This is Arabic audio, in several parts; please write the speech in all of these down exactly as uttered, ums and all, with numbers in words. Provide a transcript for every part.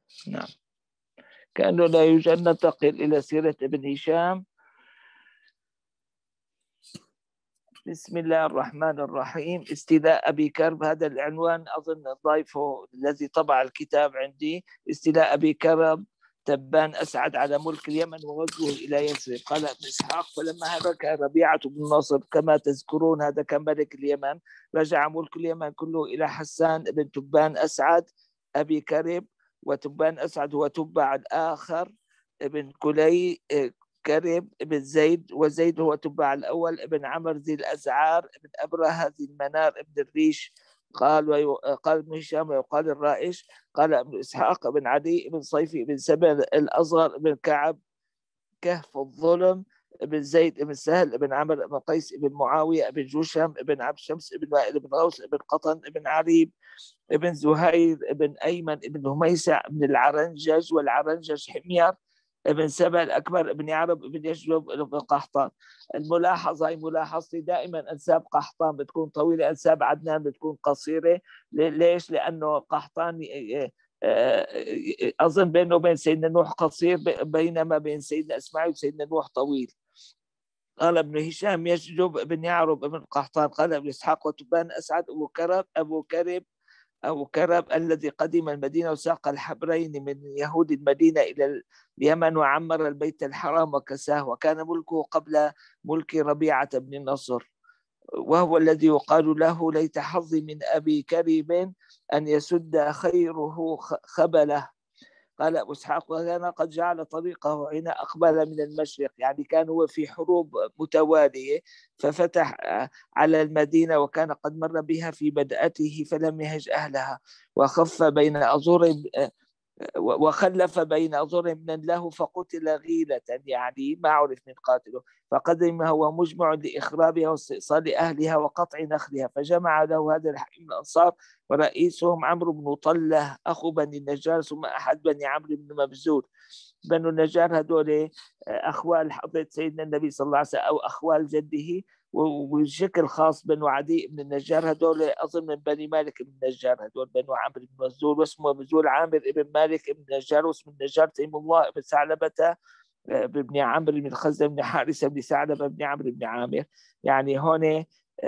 نعم. كأنه لا يوجد. ننتقل إلى سيرة ابن هشام. بسم الله الرحمن الرحيم. استيلاء أبي كرب، هذا العنوان أظن ضيفه الذي طبع الكتاب عندي. استيلاء أبي كرب تبان أسعد على ملك اليمن وغزوه إلى يثرب. قال ابن إسحاق: فلما هلك ربيعة بن نصر كما تذكرون، هذا كان ملك اليمن، رجع ملك اليمن كله إلى حسان بن تبان أسعد أبي كرب. وتبان أسعد هو تبع الآخر ابن كلي كرب ابن زيد، وزيد هو تبع الأول ابن عمر ذي الأزعار ابن أبرهة ذي المنار ابن الريش. قال ويو... قال ابن هشام ويقال الرائش. قال ابن إسحاق ابن عدي ابن صيفي ابن سبع الأصغر ابن كعب كهف الظلم ابن زيد ابن سهل ابن عمر ابن قيس ابن معاوية ابن جوشم ابن عبد شمس ابن وائل ابن غوث ابن قطن ابن عريب ابن زهير ابن أيمن ابن هميسع ابن العرنجج، والعرنجج حمير ابن سبع الأكبر ابن عرب ابن يشرب ابن قحطان. الملاحظة هي ملاحظتي دائما أنساب قحطان بتكون طويلة، أنساب عدنان بتكون قصيرة. ليش؟ لأنه قحطان أظن بينه وبين سيدنا نوح قصير، بينما بين سيدنا إسماعيل وسيدنا نوح طويل. قال ابن هشام: يشجب ابن يعرب ابن قحطان. قال ابن إسحاق: وتبان أسعد أبو كرب أبو كرب أو كرب الذي قدم المدينة وساق الحبرين من يهود المدينة إلى اليمن وعمر البيت الحرام وكساه، وكان ملكه قبل ملك ربيعة بن نصر، وهو الذي يقال له: ليت حظي من أبي كرب أن يسد خيره خبله. قال أبو إسحاق: وكان قد جعل طريقه حين أقبل من المشرق، يعني كان هو في حروب متوالية ففتح على المدينة، وكان قد مر بها في بدأته فلم يهج أهلها، وخف بين أزور وخلف بين أزور من له فقتل غيلة، يعني ما عرف من قاتله، فقدم هو مجمع لإخرابها واستئصال أهلها وقطع نخلها، فجمع له هذا الحكيم الأنصار، ورئيسهم عمرو بن طلة أخو بني النجار، ثم أحد بني عمرو بن مبزور. بنو النجار هذول أخوال حضرة سيدنا النبي صلى الله عليه وسلم أو أخوال جده، وبشكل خاص بنو عدي بن النجار هذول أظن من بني مالك بن النجار، هذول بنو عمرو بن مبزور، واسمه مبزور عامر بن مالك بن النجار، واسم النجار تيم الله بن ثعلبة بن عمرو بن الخزرج بن حارثة بن ثعلبة بن عمرو بن عامر. يعني هون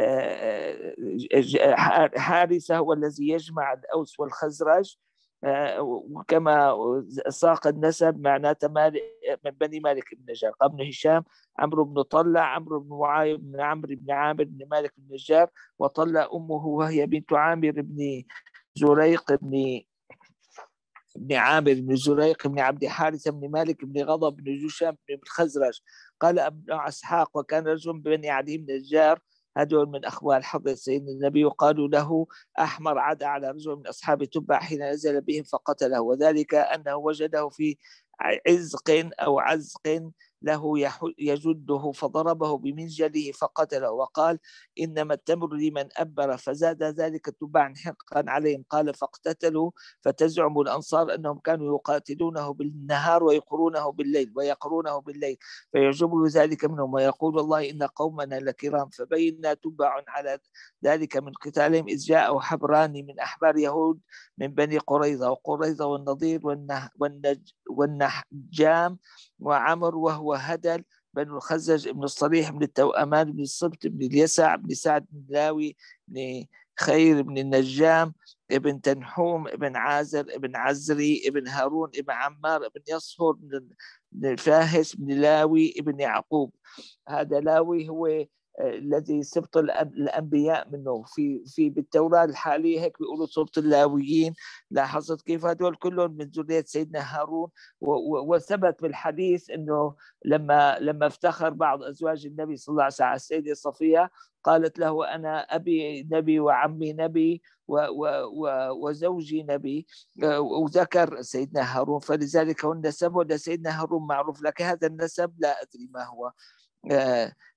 حارثة هو الذي يجمع الأوس والخزرج، وكما ساق النسب معناته من بني مالك بن النجار. ابن هشام: عمرو بن طلة عمرو بن معاوية بن عمرو بن عامر بن مالك بن النجار، وطلة أمه وهي بنت عامر بن زريق بن بن عامر بن زريق بن عبد حارثة بن مالك بن غضب بن جوشم بن الخزرج. قال ابن إسحاق: وكان رجل بني عدي بن النجار، هدول من أخوال حضرة سيدنا النبي، وقالوا له أحمر، عدا على رجل من أصحاب تبع حين نزل بهم فقتله، وذلك أنه وجده في عزق أو عزق له يجده فضربه بمنجله فقتله، وقال: إنما التمر لمن أبر، فزاد ذلك تبعا حقا عليهم. قال: فاقتتلوا، فتزعم الأنصار أنهم كانوا يقاتلونه بالنهار ويقرونه بالليل ويقرونه بالليل فيعجبه ذلك منهم، ويقول: والله إن قومنا لكرام. فبينا تبع على ذلك من قتالهم إذ جاءوا حبران من أحبار يهود من بني قريظة، وقريظة والنضير والنه والنج والنحجام وعمر وهو هدل بن الخزرج بن الصريح بن التوأمان بن الصبت بن اليسع بن سعد بن لاوي بن خير بن النجام ابن تنحوم ابن عازر ابن عزري ابن هارون ابن عمار ابن يصهر بن فاهس بن لاوي ابن يعقوب. هذا لاوي هو الذي سبط الأنبياء منه في في بالتوراة الحالية، هيك بيقولوا سبط اللاويين. لاحظت كيف هذول كلهم من ذرية سيدنا هارون. وثبت بالحديث إنه لما لما افتخر بعض أزواج النبي صلى الله عليه وسلم السيدة صفية، قالت له: أنا أبي نبي وعمي نبي وزوجي نبي، وذكر سيدنا هارون، فلذلك هو النسب لسيدنا هارون معروف، لك هذا النسب لا أدري ما هو.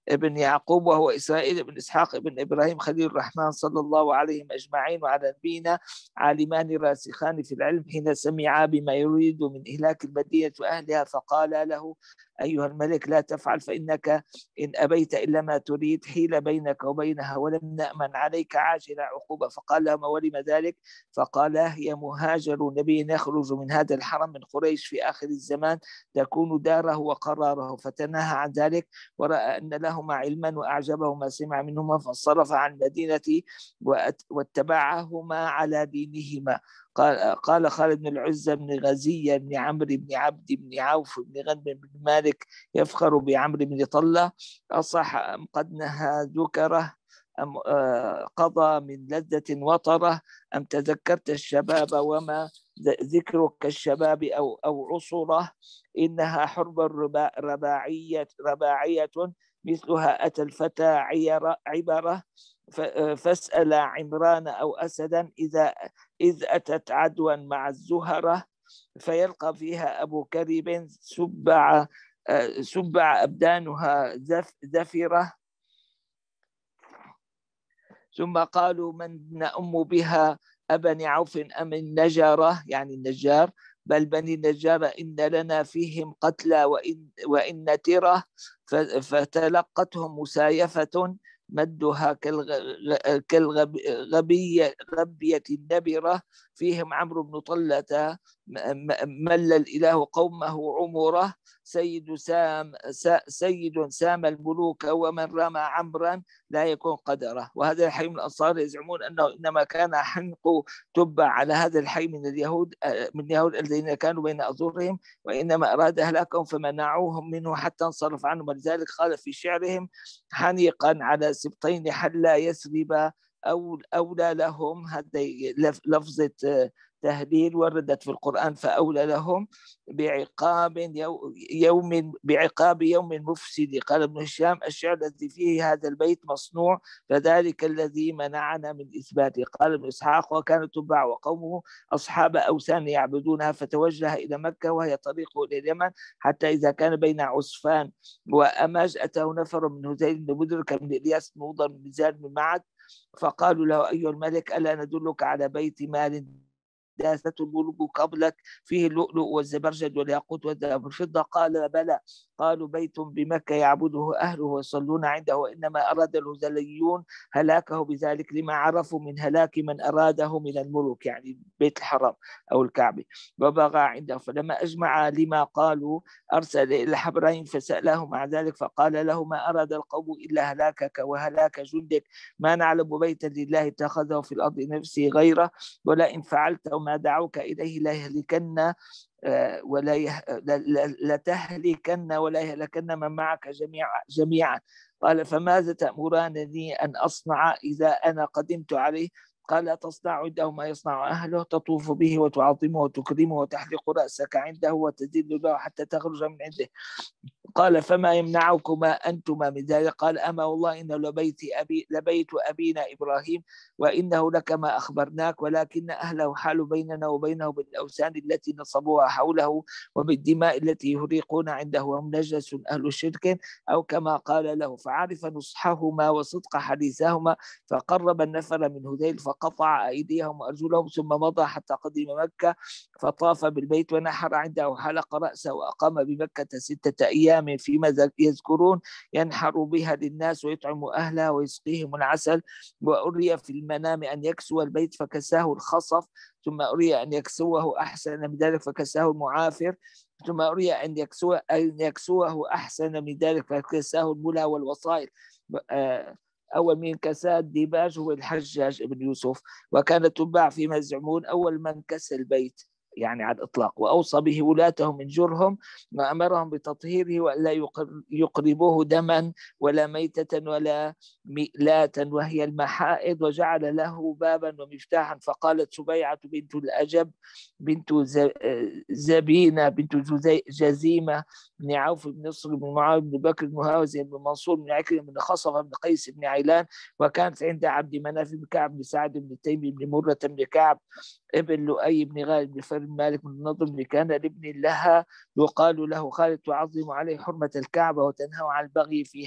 ابن يعقوب وهو إسرائيل بن إسحاق بن إبراهيم خليل الرحمن صلى الله عليهم أجمعين. وعلى نبينا عالمان راسخان في العلم حين سمعا بما يريد من إهلاك المدينة وأهلها، فقال له أيها الملك لا تفعل، فإنك إن أبيت إلا ما تريد حيل بينك وبينها، ولم نأمن عليك عاجل عقوبة. فقال لهم ولم ذلك؟ فقال هي مهاجر نبي يخرج من هذا الحرم من قريش في آخر الزمان تكون داره وقراره. فتنهى عن ذلك ورأى أن لهما علما وأعجبه ما سمع منهما، فانصرف عن المدينة واتبعهما على دينهما. قال قال خالد بن العزة بن غزية بن عمرو بن عبد بن عوف بن غنم بن مالك يفخر بعمرو بن طلة أصح أم قد نهى ذكره أم قضى من لذة وطره أم تذكرت الشباب وما ذكرك الشباب أو أو عصره إنها حرب رباعية رباعية مثلها أتى الفتى عبرة فاسأل عمران أو أسدا إذا إذ أتت عدوا مع الزهرة فيلقى فيها أبو كريب سبع سبع أبدانها زفرة. ثم قالوا من نأم بها أبني عوف أم النجارة يعني النجار، بل بني النجار إن لنا فيهم قتلى وإن, وإن ترى. فتلقتهم مسايفة مدها كالغبية غبية النبرة فيهم عمرو بن طلة مل الإله قومه عمره سيد سام سيد سام الملوك ومن رمى عمرا لا يكون قدره. وهذا الحي من الأنصار يزعمون أنه إنما كان حنق تبع على هذا الحي من اليهود من اليهود الذين كانوا بين أظهرهم، وإنما أراد أهلاكهم فمنعوهم منه حتى انصرف عنهم. ولذلك قال في شعرهم حنيقا على سبطين حلا يثرب أو أولى لهم. هذه لفظة تهديد وردت في القرآن فأولى لهم بعقاب يوم بعقاب يوم مفسد. قال ابن هشام الشعر الذي فيه هذا البيت مصنوع فذلك الذي منعنا من إثباته. قال ابن إسحاق وكان تبع وقومه أصحاب أوثان يعبدونها فتوجه إلى مكة وهي طريقه إلى اليمن حتى إذا كان بين عسفان وأماج أتاه نفر من هذيل بن مدرك من إلياس بن مضر بن زاد بن معد فقالوا له أيها الملك ألا ندلك على بيت مال داثة الملوك قبلك فيه اللؤلؤ والزبرجد والياقوت والذهب والفضة؟ قال بلى. قالوا بيت بمكة يعبده أهله ويصلون عنده، وإنما أراد الهذليون هلاكه بذلك لما عرفوا من هلاك من أراده من الملوك يعني بيت الحرام أو الكعبة وبغى عنده. فلما أجمع لما قالوا أرسل إلى الحبرين فسألهم عن ذلك فقال له ما أراد القوم إلا هلاكك وهلاك جندك، ما نعلم بيتا لله اتخذه في الأرض نفسه غيره، ولئن فعلت ما دعوك إليه لا يهلكن ولا يه... لتهلكن ولا يهلكن من معك جميعا جميعا. قال فماذا تأمرانني أن أصنع إذا أنا قدمت عليه؟ قال تصنع عنده ما يصنع أهله تطوف به وتعظمه وتكرمه وتحلق رأسك عنده وتذل له حتى تخرج من عنده. قال فما يمنعكما أنتما من ذلك؟ قال أما والله إنه لبيت, أبي لبيت أبينا إبراهيم وإنه لكما أخبرناك، ولكن أهله حال بيننا وبينه بالأوثان التي نصبوها حوله وبالدماء التي يهريقون عنده وهم نجس أهل الشرك أو كما قال له. فعرف نصحهما وصدق حديثهما فقرب النفر من هذيل فقطع أيديهم وأرجلهم ثم مضى حتى قدم مكة فطاف بالبيت ونحر عنده حلق رأسه وأقام بمكة ستة أيام فيما يذكرون ينحر بها للناس ويطعم أهلها ويسقيهم العسل. وأري في المنام أن يكسو البيت فكساه الخصف، ثم أري أن يكسوه أحسن من ذلك فكساه المعافر، ثم أري أن يكسوه, أن يكسوه أحسن من ذلك فكساه الملا والوصائل. أول من كسى الديباج هو الحجاج بن يوسف، وكان تباع فيما يزعمون أول من كسى البيت يعني على الإطلاق، وأوصى به ولاته من جرهم وأمرهم بتطهيره وألا يقربوه دما ولا ميتة ولا مئلاتا وهي المحائض، وجعل له بابا ومفتاحا. فقالت سبيعة بنت الأجب بنت زبينة بنت جزيمة بن عوف بن نصر بن معاوية بن بكر بن هاوزن بن منصور بن عكرمة بن خصفة بن قيس بن عيلان، وكانت عند عبد مناف بن كعب بن سعد بن تيم بن مرة بن كعب ابن لؤي بن غالب بن فرد مالك بن نضر بن كان لابن لها يقال له خالد تعظم عليه حرمة الكعبة وتنهى عن البغي فيها.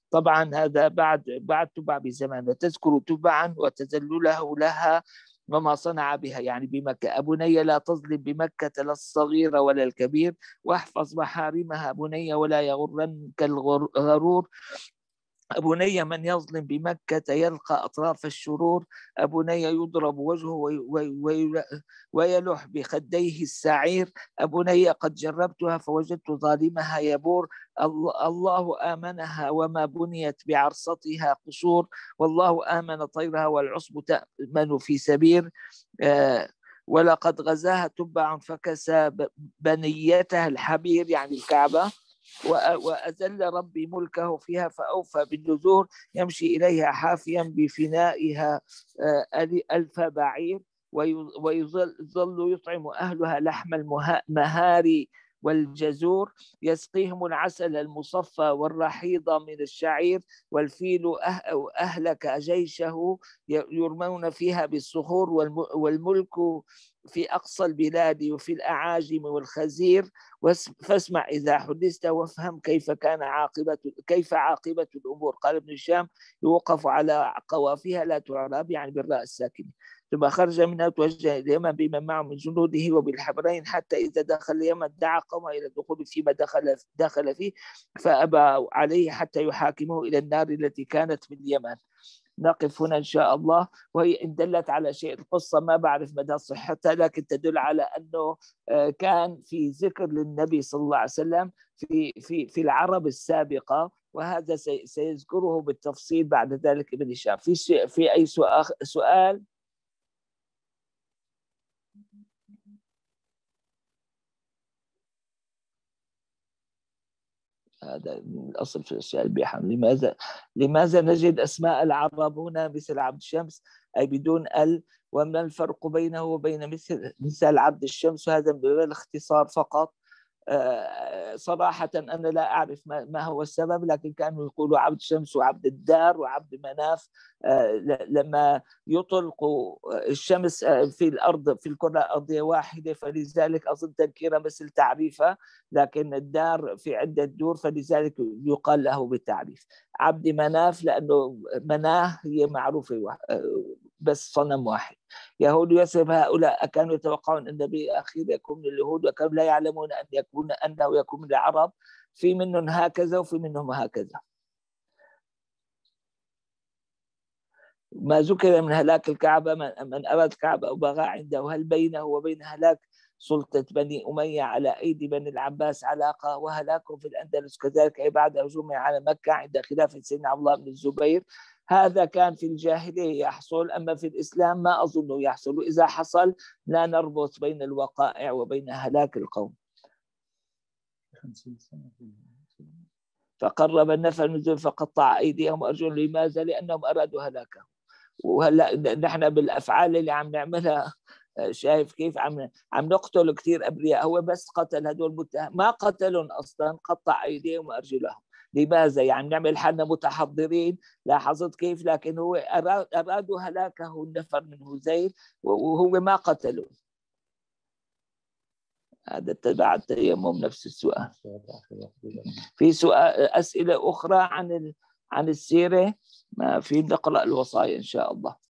طبعا هذا بعد بعد تبع بزمان. وتذكر تبعا وتذلله لها وما صنع بها، يعني بمكة. بني لا تظلم بمكة لا الصغير ولا الكبير، واحفظ محارمها بني ولا يغرنك الغرور. أبني من يظلم بمكة يلقى أطراف الشرور. أبني يضرب وجهه ويلح بخديه السعير. أبني قد جربتها فوجدت ظالمها يبور. الله آمنها وما بنيت بعرصتها قصور. والله آمن طيرها والعصب تأمن في سبير. آه ولقد غزاها تبع فكسى بنيتها الحبير، يعني الكعبة. وأذل ربي ملكه فيها فأوفى بالنذور. يمشي إليها حافيا بفنائها ألف بعير. ويظل يطعم أهلها لحم المهاري والجزور. يسقيهم العسل المصفى والرحيض من الشعير. والفيل أهلك جيشه يرمون فيها بالصخور. والملك في أقصى البلاد وفي الأعاجم والخزير. فاسمع إذا حدثت وافهم كيف كان عاقبة كيف عاقبة الأمور. قال ابن هشام يوقف على قوافها لا تعرب، يعني بالراء الساكنة. ثم خرج منها توجه اليمن بمن معه من جنوده وبالحبرين، حتى إذا دخل اليمن دعا قومه إلى الدخول فيما دخل دخل فيه، فأبى عليه حتى يحاكمه إلى النار التي كانت في اليمن. نقف هنا إن شاء الله. وهي إن دلت على شيء، القصة ما بعرف مدى صحتها، لكن تدل على أنه كان في ذكر للنبي صلى الله عليه وسلم في في في العرب السابقة، وهذا سيذكره بالتفصيل بعد ذلك ابن هشام. في في أي سؤال؟ هذا الأصل في الأشياء البيحة. لماذا لماذا نجد أسماء العرب هنا مثل عبد الشمس أي بدون ال؟ وما الفرق بينه وبين مثل مثل عبد الشمس؟ وهذا بالاختصار فقط. صراحة أنا لا أعرف ما هو السبب، لكن كانوا يقولوا عبد الشمس وعبد الدار وعبد مناف لما يطلقوا الشمس في الأرض في الكرة الأرضية واحدة، فلذلك أظن تنكيرا مثل تعريفة، لكن الدار في عدة دور فلذلك يقال له بالتعريف. عبد مناف لأنه مناه هي معروفة بس صنم واحد. يهود يثرب هؤلاء كانوا يتوقعون أن النبي أخير يكون من اليهود، وكانوا لا يعلمون أن يكون أنه يكون من العرب. في منهم هكذا وفي منهم هكذا. ما ذكر من هلاك الكعبة من أراد الكعبة أو بغى عنده، هل بينه وبين هلاك سلطة بني أمية على أيدي بني العباس علاقة؟ وهلاكهم في الأندلس كذلك أي بعد هجومه على مكة عند خلافة سيدنا عبد الله بن الزبير. هذا كان في الجاهلية يحصل، أما في الإسلام ما أظنه يحصل. إذا حصل لا نربط بين الوقائع وبين هلاك القوم. فقرب النفر من ذل فقطع أيديهم وأرجلهم. لماذا؟ لأنهم أرادوا هلاكهم. وهلا نحن بالأفعال اللي عم نعملها شايف كيف عم عم نقتل كثير أبرياء. هو بس قتل هدول متهم، ما قتلهم أصلا، قطع أيديهم وأرجلهم. لماذا؟ يعني نعمل حالنا متحضرين. لاحظت كيف؟ لكن هو أراد أرادوا هلاكه النفر من هذيل وهو ما قتله. هذا تبع التيمم نفس السؤال. في سؤال أسئلة أخرى عن عن السيرة؟ ما في، نقرأ الوصايا إن شاء الله.